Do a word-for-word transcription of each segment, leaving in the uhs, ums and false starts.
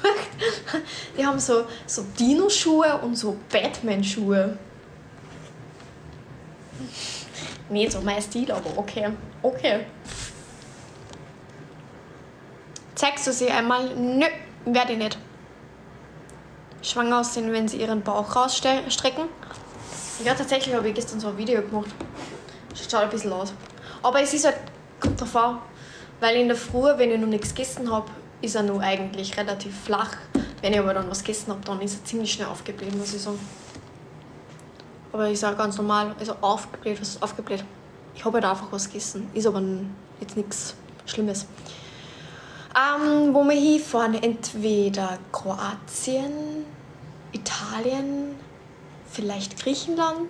Die haben so, so Dino-Schuhe und so Batman-Schuhe. Nicht so mein Stil, aber okay. Okay. Zeigst du sie einmal? Nö, werde ich nicht. Schwanger aussehen, wenn sie ihren Bauch rausstrecken. Ja, tatsächlich habe ich gestern so ein Video gemacht. Schaut ein bisschen aus. Aber es ist halt, kommt drauf an, weil in der Früh, wenn ich noch nichts gegessen habe, ist er noch eigentlich relativ flach. Wenn ich aber dann was gegessen habe, dann ist er ziemlich schnell aufgebläht, muss ich sagen. Aber ist auch ganz normal, also aufgebläht, was ist aufgebläht? Ich habe halt einfach was gegessen, ist aber jetzt nichts Schlimmes. Ähm, wo wir hinfahren, entweder Kroatien, Italien, vielleicht Griechenland.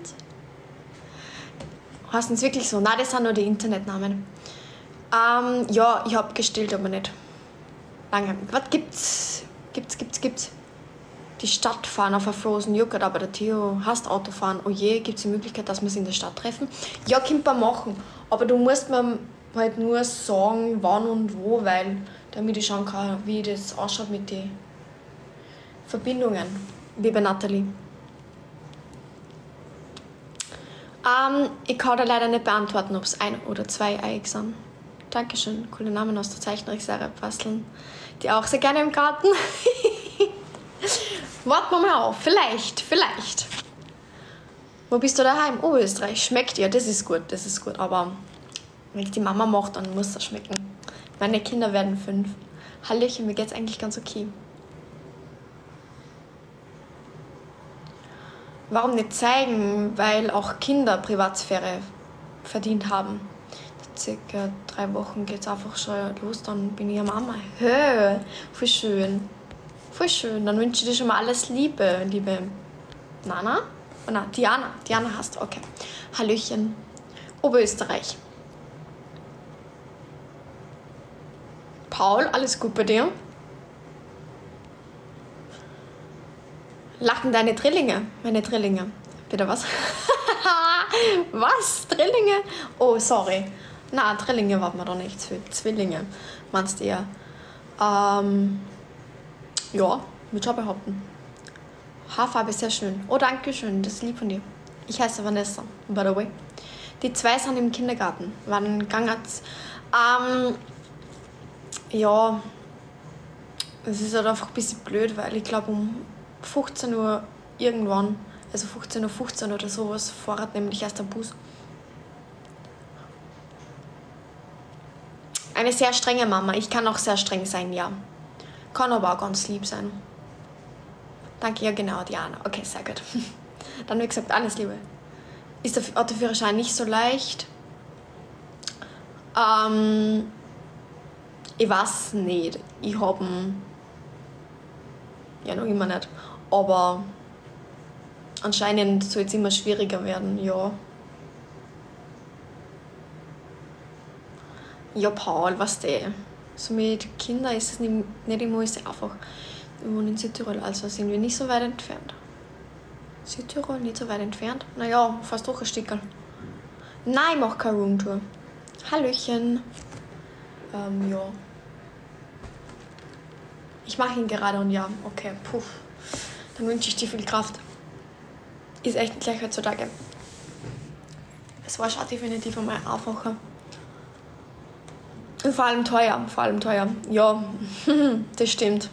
Heißt es wirklich so? Nein, das sind nur die Internetnamen. Ähm, ja, ich habe gestillt, aber nicht lange. Was gibt's? Gibt's, gibt's, gibt's? Die Stadt fahren auf ein Frozen Joghurt, aber der Theo hasst Autofahren. Oh je, gibt es die Möglichkeit, dass wir uns in der Stadt treffen? Ja, könnt man machen. Aber du musst mir halt nur sagen, wann und wo, weil damit ich schauen kann, wie das ausschaut mit den Verbindungen. Liebe Nathalie. Ähm, ich kann da leider nicht beantworten, ob es ein oder zwei Eier sind. Dankeschön, coole Namen aus der Zeichentrickserie basteln. Die auch sehr gerne im Garten. Warten wir mal auf, vielleicht, vielleicht. Wo bist du daheim? Oh, Österreich. Schmeckt ja, das ist gut, das ist gut. Aber wenn ich die Mama mache, dann muss das schmecken. Meine Kinder werden fünf. Hallöchen, mir geht's eigentlich ganz okay. Warum nicht zeigen? Weil auch Kinder Privatsphäre verdient haben. Circa drei Wochen geht's einfach schon los, dann bin ich ja Mama. Hö, voll schön. Voll schön. Dann wünsche ich dir schon mal alles Liebe, liebe Nana. Oh nein, Diana. Diana hast du, okay. Hallöchen. Oberösterreich. Paul, alles gut bei dir? Lachen deine Drillinge? Meine Drillinge. Bitte was? Was? Drillinge? Oh, sorry. Na, Drillinge warten wir doch nicht. Zwillinge. Meinst du eher? Ähm, ja, würde schon behaupten. Haarfarbe ist sehr schön. Oh, danke schön. Das ist lieb von dir. Ich heiße Vanessa, by the way. Die zwei sind im Kindergarten. Wann gegangen? Ähm, ja, es ist halt einfach ein bisschen blöd, weil ich glaube um fünfzehn Uhr irgendwann, also fünfzehn Uhr fünfzehn oder sowas, fährt nämlich erst der Bus. Eine sehr strenge Mama. Ich kann auch sehr streng sein, ja. Kann aber auch ganz lieb sein. Danke, ja genau, Diana. Okay, sehr gut. Dann wie gesagt, alles Liebe. Ist der Autoführerschein nicht so leicht? Ähm, ich weiß nicht. Ich habe ja noch immer nicht. Aber anscheinend soll es immer schwieriger werden, ja. Ja, Paul, was der? So mit Kindern ist es nicht, nicht immer so einfach. Wir wohnen in Südtirol, also sind wir nicht so weit entfernt. Südtirol, nicht so weit entfernt? Naja, fast doch ein Stückchen. Nein, ich mache keine Roomtour. Hallöchen. Ähm, ja. Ich mache ihn gerade und ja, okay, puh. Dann wünsche ich dir viel Kraft. Ist echt gleich heutzutage. Es war schon definitiv einmal einfacher. Und vor allem teuer, vor allem teuer. Ja, das stimmt.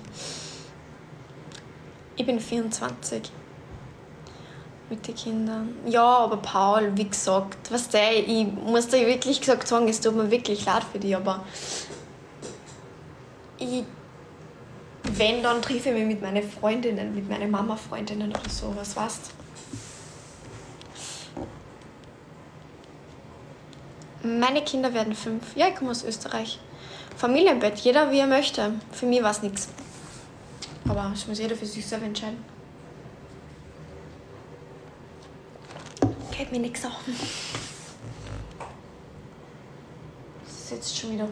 Ich bin vierundzwanzig. Mit den Kindern. Ja, aber Paul, wie gesagt, weißt du, ich muss dir wirklich gesagt sagen, es tut mir wirklich leid für dich, aber ich, wenn, dann treffe ich mich mit meinen Freundinnen, mit meinen Mama-Freundinnen oder sowas, weißt du? Meine Kinder werden fünf. Ja, ich komme aus Österreich. Familienbett, jeder wie er möchte. Für mich war es nichts. Aber es muss jeder für sich selber entscheiden. Geht mir nichts auf. Das ist jetzt schon wieder.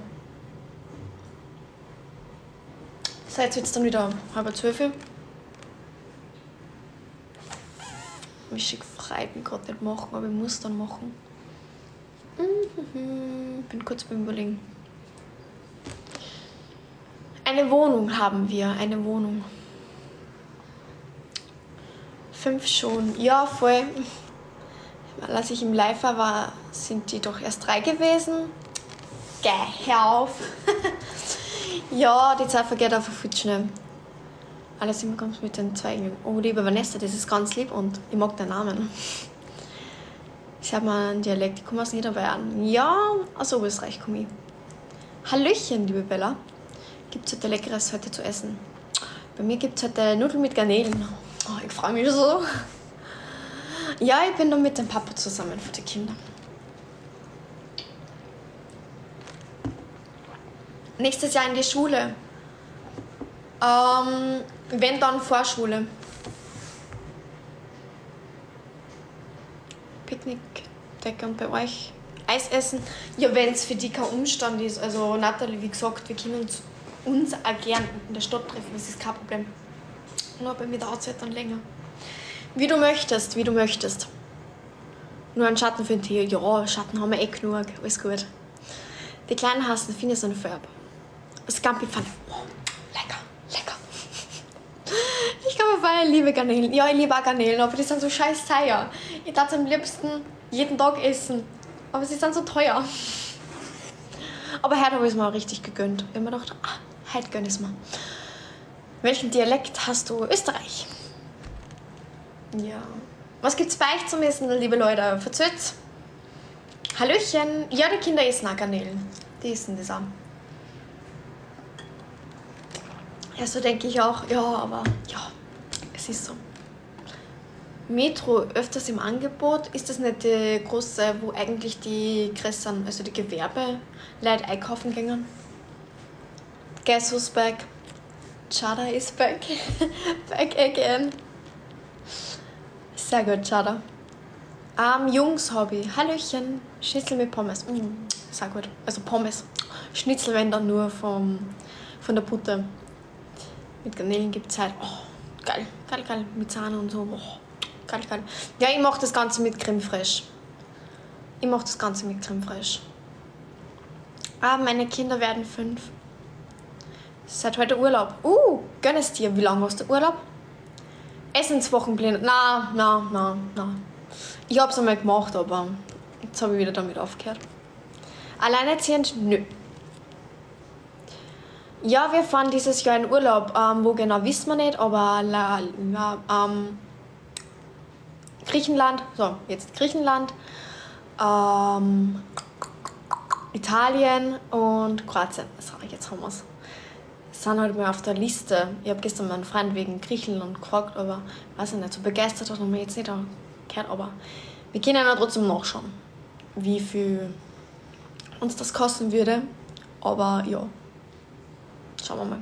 So, jetzt wird es dann wieder halb zwölf. Ich schick frei, bin gerade nicht machen, aber ich muss dann machen. Ich bin kurz beim Überlegen. Ein Eine Wohnung haben wir, eine Wohnung. Fünf schon, ja voll. Als ich im Live war, sind die doch erst drei gewesen. Geh, hör auf. Ja, die Zeit vergeht einfach viel zu schnell. Alles immer kommt mit den Zweigen. Oh, liebe Vanessa, das ist ganz lieb und ich mag deinen Namen. Ich habe mal einen Dialekt, ich komme aus Niederbayern. Ja, aus Oberösterreich komme ich. Hallöchen, liebe Bella. Gibt es heute Leckeres heute zu essen? Bei mir gibt es heute Nudeln mit Garnelen. Oh, ich freue mich so. Ja, ich bin noch mit dem Papa zusammen für die Kinder. Nächstes Jahr in die Schule. Ähm, wenn dann Vorschule. Picknickdecke und bei euch Eis essen. Ja, wenn es für die kein Umstand ist. Also Natalie, wie gesagt, wir können uns, uns auch gern in der Stadt treffen. Das ist kein Problem. Nur bei mir dauert es halt dann länger. Wie du möchtest, wie du möchtest. Nur einen Schatten für den Tee. Ja, Schatten haben wir eh genug. Alles gut. Die Kleinen hassen Phineas und Ferb. Scampi-Pfanne. Oh, lecker, lecker. Ich glaube, weil ich liebe Garnelen. Ja, ich liebe auch Garnelen, aber die sind so scheiß teuer. Ich darf am liebsten jeden Tag essen. Aber sie sind so teuer. Aber heute habe ich es mir auch richtig gegönnt. Ich habe mir gedacht, ah, heute gönn ich es mir. Welchen Dialekt hast du? Österreich. Ja. Was gibt's bei euch zum Essen, liebe Leute? Verzöt's? Hallöchen. Ja, die Kinder essen auch Garnelen. Die essen das auch. Ja, so denke ich auch. Ja, aber ja, es ist so. Metro öfters im Angebot. Ist das nicht die große, wo eigentlich die größeren, also die Gewerbeleute einkaufen gingen? Guess who's back? Chada is back. Back again. Sehr gut, Chada. Um, Jungs-Hobby. Hallöchen. Schnitzel mit Pommes. Mm, sehr gut. Also Pommes. Schnitzel, wenn dann nur vom, von der Butter. Mit Garnelen gibt es halt. Oh, geil. Geil, geil. Mit Sahne und so. Oh, geil, geil. Ja, ich mache das Ganze mit Creme Fraiche. Ich mache das Ganze mit Creme Fraiche. Ah, meine Kinder werden fünf. Seit heute Urlaub. Uh, gönn es dir. Wie lange hast du Urlaub? Essenswochenpläne. Na, na, na, na. Ich habe es einmal gemacht, aber jetzt habe ich wieder damit aufgehört. Alleinerziehend? Nö. Ja, wir fahren dieses Jahr in Urlaub. Ähm, wo genau, wissen wir nicht, aber la, la, ähm, Griechenland. So, jetzt Griechenland. Ähm, Italien und Kroatien. So, jetzt haben wir es. Sind halt mal auf der Liste. Ich habe gestern meinen Freund wegen Griechenland gefragt, aber weiß ich nicht, so begeistert hat er mich jetzt nicht gehört. Aber wir können ja trotzdem nachschauen, wie viel uns das kosten würde. Aber ja, schauen wir mal.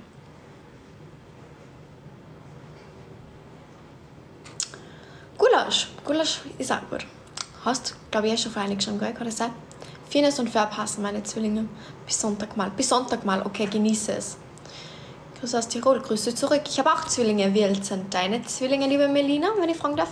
Gulasch. Gulasch ist auch gut. Hast, glaube ich, eh schon für einige schon, gell? Kann das sein? Phineas und Ferb hassen meine Zwillinge. Bis Sonntag mal. Bis Sonntag mal. Okay, genieße es. Grüße aus Tirol, Grüße zurück. Ich habe auch Zwillinge. Wie alt sind deine Zwillinge, liebe Melina, wenn ich fragen darf?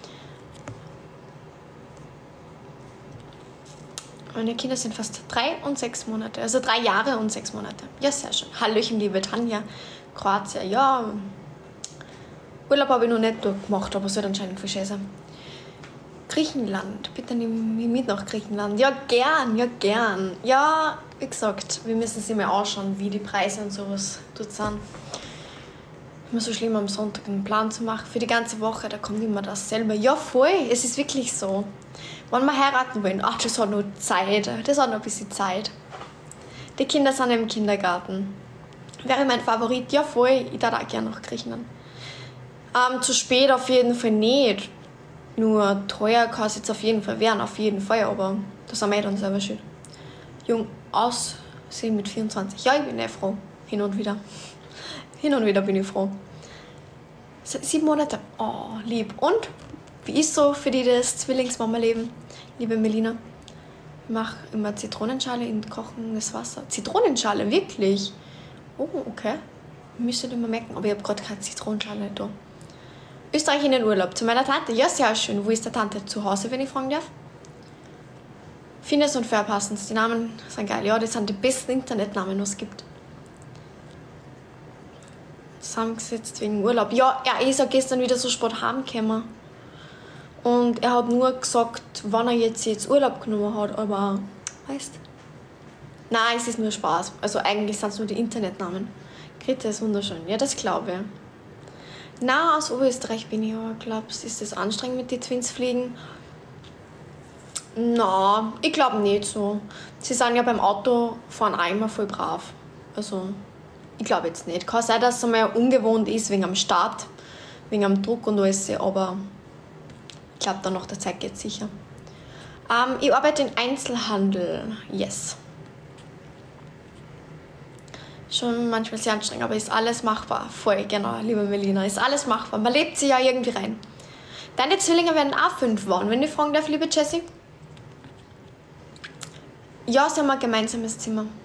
Meine Kinder sind fast drei und sechs Monate. Also drei Jahre und sechs Monate. Ja, sehr schön. Hallöchen, liebe Tanja. Kroatien, ja. Urlaub habe ich noch nicht durchgemacht, aber es wird anscheinend viel schön sein. Griechenland, bitte nimm mich mit nach Griechenland. Ja, gern, ja, gern. Ja, wie gesagt, wir müssen sie mal anschauen, wie die Preise und sowas dort sind. Immer so schlimm, am Sonntag einen Plan zu machen für die ganze Woche, da kommt immer das selber. Ja, voll, es ist wirklich so. Wenn wir heiraten wollen, ach, das hat noch Zeit, das hat noch ein bisschen Zeit. Die Kinder sind im Kindergarten. Wäre mein Favorit, ja voll, ich darf auch gerne nach Griechenland. Ähm, zu spät auf jeden Fall nicht. Nur teuer kann es jetzt auf jeden Fall werden, auf jeden Fall, aber das sind wir dann selber schön. Jung aussehen mit vierundzwanzig. Ja, ich bin eh froh. Hin und wieder. Hin und wieder bin ich froh. Sieben Monate. Oh, lieb. Und? Wie ist so für die das Zwillingsmama-Leben, liebe Melina? Ich mache immer Zitronenschale in kochendes Wasser. Zitronenschale, wirklich? Oh, okay. Müsste ich mir merken, aber ich habe gerade keine Zitronenschale da. Österreich in den Urlaub. Zu meiner Tante. Ja, sehr schön. Wo ist der Tante? Zu Hause, wenn ich fragen darf? Phineas und Ferb passen. Die Namen sind geil. Ja, das sind die besten Internetnamen, die es gibt. zusammengesetzt wegen Urlaub. Ja, er ist ja gestern wieder so spät heimgekommen. Und er hat nur gesagt, wann er jetzt, jetzt Urlaub genommen hat, aber, weißt du? Nein, es ist nur Spaß. Also eigentlich sind es nur die Internetnamen. Greta ist wunderschön. Ja, das glaube ich. Na, aus Oberösterreich bin ich, aber glaubst du, ist das anstrengend mit den Twins fliegen? Na, ich glaube nicht so. Sie sind ja beim Autofahren auch immer voll brav. Also, ich glaube jetzt nicht. Kann sein, dass es einmal ungewohnt ist wegen am Start, wegen am Druck und alles, aber ich glaube, dann nach der Zeit geht es sicher. Ähm, ich arbeite im Einzelhandel. Yes. Schon manchmal sehr anstrengend, aber ist alles machbar. Voll, genau, liebe Melina, ist alles machbar. Man lebt sich ja irgendwie rein. Deine Zwillinge werden auch fünf waren, wenn ich fragen darf, liebe Jessie. Ja, sie haben ein gemeinsames Zimmer.